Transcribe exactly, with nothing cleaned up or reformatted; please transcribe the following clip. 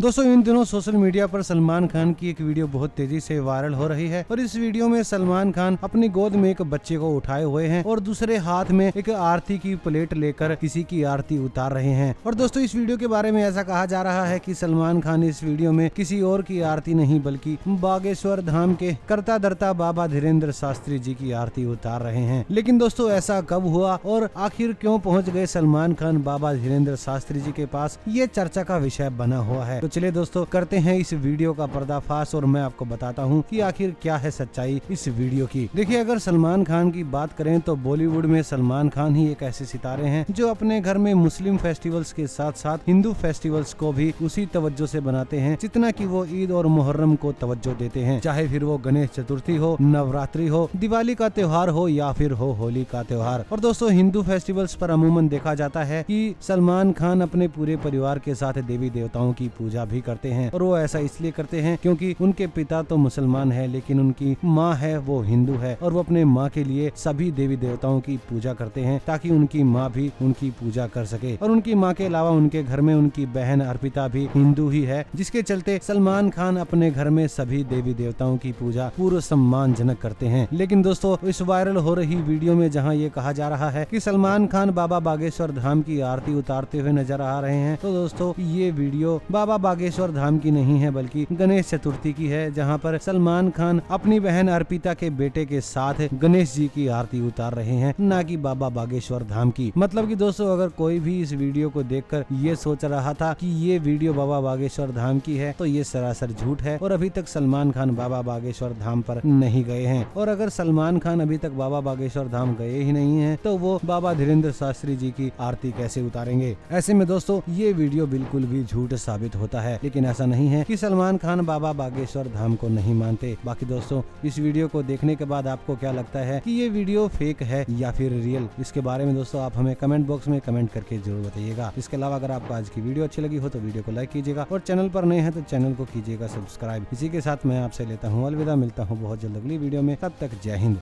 दोस्तों इन दिनों social media पर सलमान खान की एक वीडियो बहुत तेजी से वायरल हो रही है और इस वीडियो में सलमान खान अपनी गोद में एक बच्चे को उठाए हुए हैं और दूसरे हाथ में एक आरती की प्लेट लेकर किसी की आरती उतार रहे हैं। और दोस्तों इस वीडियो के बारे में ऐसा कहा जा रहा है कि सलमान खान इस वीडियो में किसी और की आरती नहीं बल्कि बागेश्वर धाम के करता धरता बाबा धीरेन्द्र शास्त्री जी की आरती उतार रहे हैं। लेकिन दोस्तों ऐसा कब हुआ और आखिर क्यों पहुँच गए सलमान खान बाबा धीरेन्द्र शास्त्री जी के पास, ये चर्चा का विषय बना हुआ है। तो चलिए दोस्तों करते हैं इस वीडियो का पर्दाफाश और मैं आपको बताता हूँ कि आखिर क्या है सच्चाई इस वीडियो की। देखिए अगर सलमान खान की बात करें तो बॉलीवुड में सलमान खान ही एक ऐसे सितारे हैं जो अपने घर में मुस्लिम फेस्टिवल्स के साथ साथ हिंदू फेस्टिवल्स को भी उसी तवज्जो से बनाते हैं जितना कि वो ईद और मुहर्रम को तवज्जो देते हैं। चाहे फिर वो गणेश चतुर्थी हो, नवरात्रि हो, दिवाली का त्योहार हो या फिर हो होली का त्योहार। और दोस्तों हिंदू फेस्टिवल्स पर अमूमन देखा जाता है कि सलमान खान अपने पूरे परिवार के साथ देवी देवताओं की पूजा भी करते हैं और वो ऐसा इसलिए करते हैं क्योंकि उनके पिता तो मुसलमान है लेकिन उनकी माँ है वो हिंदू है और वो अपने माँ के लिए सभी देवी देवताओं की पूजा करते हैं ताकि उनकी माँ भी उनकी पूजा कर सके। और उनकी माँ के अलावा उनके घर में उनकी बहन अर्पिता भी हिंदू ही है, जिसके चलते सलमान खान अपने घर में सभी देवी देवताओं की पूजा पूर्व सम्मानजनक करते हैं। लेकिन दोस्तों इस वायरल हो रही वीडियो में जहाँ ये कहा जा रहा है कि सलमान खान बाबा बागेश्वर धाम की आरती उतारते हुए नजर आ रहे हैं, तो दोस्तों ये वीडियो बाबा बागेश्वर धाम की नहीं है बल्कि गणेश चतुर्थी की है, जहां पर सलमान खान अपनी बहन अर्पिता के बेटे के साथ गणेश जी की आरती उतार रहे हैं, ना कि बाबा बागेश्वर धाम की। मतलब कि दोस्तों अगर कोई भी इस वीडियो को देखकर ये सोच रहा था कि ये वीडियो बाबा बागेश्वर धाम की है तो ये सरासर झूठ है और अभी तक सलमान खान बाबा बागेश्वर धाम पर नहीं गए हैं। और अगर सलमान खान अभी तक बाबा बागेश्वर धाम गए ही नहीं है तो वो बाबा धीरेन्द्र शास्त्री जी की आरती कैसे उतारेंगे। ऐसे में दोस्तों ये वीडियो बिल्कुल भी झूठ साबित होता है। लेकिन ऐसा नहीं है कि सलमान खान बाबा बागेश्वर धाम को नहीं मानते। बाकी दोस्तों इस वीडियो को देखने के बाद आपको क्या लगता है कि ये वीडियो फेक है या फिर रियल, इसके बारे में दोस्तों आप हमें कमेंट बॉक्स में कमेंट करके जरूर बताइएगा। इसके अलावा अगर आपको आज की वीडियो अच्छी लगी हो तो वीडियो को लाइक कीजिएगा और चैनल पर नए हैं तो चैनल को कीजिएगा सब्सक्राइब। इसी के साथ मैं आपसे लेता हूँ अलविदा, मिलता हूँ बहुत जल्द अगली वीडियो में, तब तक जय हिंद।